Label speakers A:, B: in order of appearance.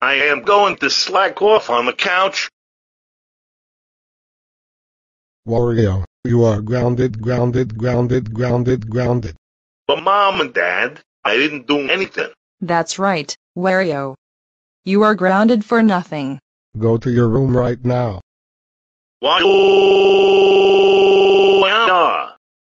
A: I am going to slack off on the couch.
B: Wario, you are grounded.
A: But Mom and Dad, I didn't do anything.
C: That's right, Wario. You are grounded for nothing.
B: Go to your room right now.
A: Wario!